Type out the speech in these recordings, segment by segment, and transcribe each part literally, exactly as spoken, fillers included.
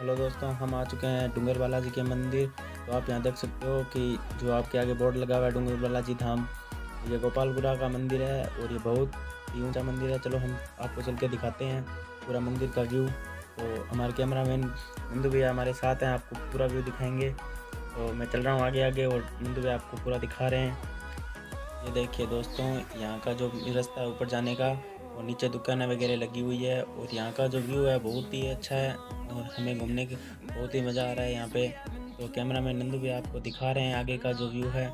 Hello दोस्तों, हम आ चुके हैं डूंगर बालाजी के मंदिर। तो आप यहाँ देख सकते हो कि जो आपके आगे बोर्ड लगा हुआ है डूंगर बालाजी धाम, ये गोपालपुरा का मंदिर है और ये बहुत ही ऊंचा मंदिर है। चलो हम आपको चल के दिखाते हैं पूरा मंदिर का व्यू। तो हमारे कैमरामैन नंदू भैया हमारे साथ हैं, आपको पूरा व्यू दिखाएंगे। तो मैं चल रहा हूँ आगे आगे और नंदू भैया आपको पूरा दिखा रहे हैं। ये देखिए दोस्तों, यहाँ का जो रास्ता है ऊपर जाने का और नीचे दुकानें वगैरह लगी हुई है और यहाँ का जो व्यू है बहुत ही अच्छा है और हमें घूमने की बहुत ही मज़ा आ रहा है यहाँ पे। तो कैमरामैन नंदू भी आपको दिखा रहे हैं आगे का जो व्यू है।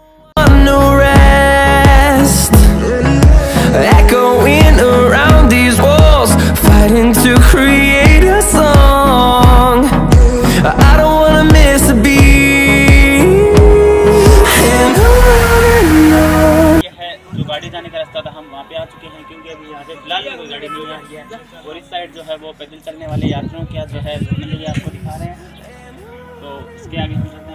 गाड़ी जाने का रास्ता था, हम वहाँ पे आ चुके हैं क्योंकि अभी यहाँ पे फिलहाल कोई गाड़ी नहीं आई है। और इस साइड जो है वो पैदल चलने वाले यात्रियों का जो है मंदिर आपको दिखा रहे हैं। तो इसके आगे हम चलते हैं।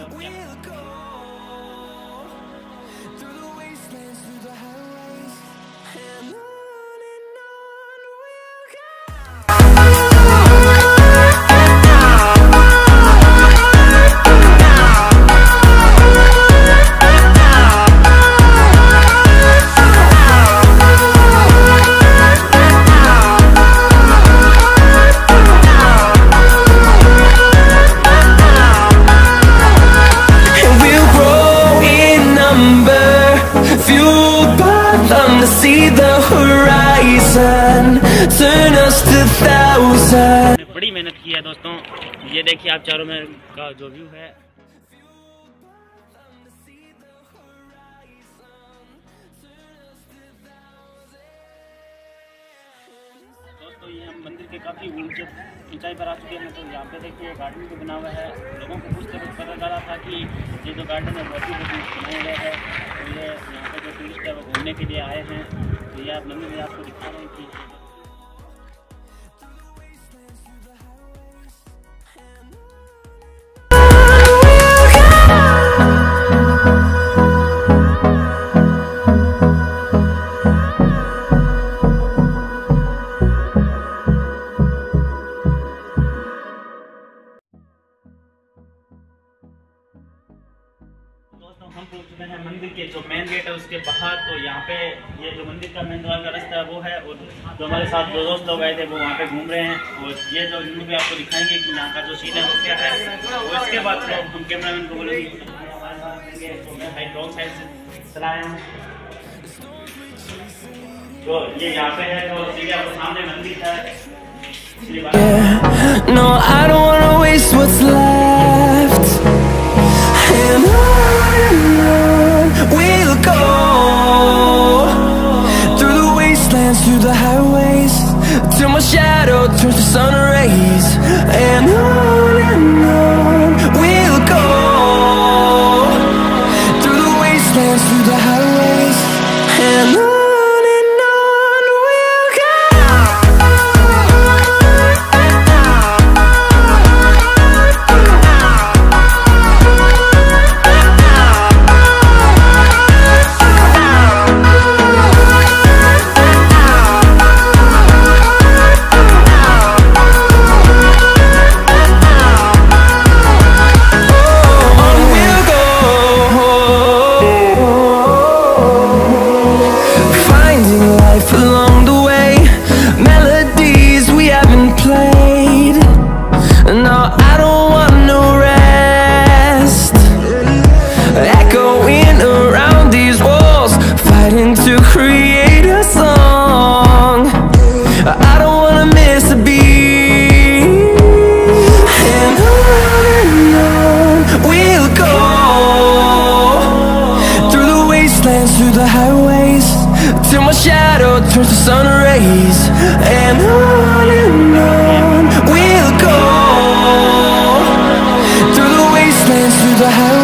See the horizon, turn us to thousands. बड़ी मेहनत की है दोस्तों, ये देखिए आप चारों में का जो व्यू है। दोस्तों ये हम मंदिर के काफ़ी ऊंचे ऊंचाई पर आ चुके हैं। तो यहाँ पे देखिए गार्डन भी बना हुआ है। लोगों को पूछते वक्त पता चला था कि ये जो गार्डन है बहुत ही बनाया गया है। तो ये यहाँ पे जो टूरिस्ट है वो घूमने के लिए आए हैं। तो ये आप मंदिर में आपको दिखा रहे हैं कि दोस्तों हम पहुंच चुके हैं मंदिर के जो मेन गेट है उसके बाहर। तो यहाँ पे ये जो मंदिर का मेन द्वार का रास्ता है वो है और जो हमारे साथ दो दोस्त लोग आए थे वो वहाँ पे घूम रहे हैं। और ये जो मंदिर भी आपको दिखाएंगे कि यहाँ का जो सीन है वो क्या है। और इसके बाद तो हम कैमरामैन को बोलेंगे तो मैं भाई रॉन्ग साइड से चलाया हूँ। तो ये यहाँ पे है तो सीधे आपको सामने मंदिर है। No, I don't wanna waste what's left. And on we'll go through the wastelands, through the highways, till my shadow turns to sun rays. And on and on we'll go through the wastelands, through the highways, and on. To create a song, I don't wanna miss a beat. And on and on we'll go through the wastelands, through the highways, till my shadow turns to sun rays. And on and on we'll go through the wastelands, through the highways.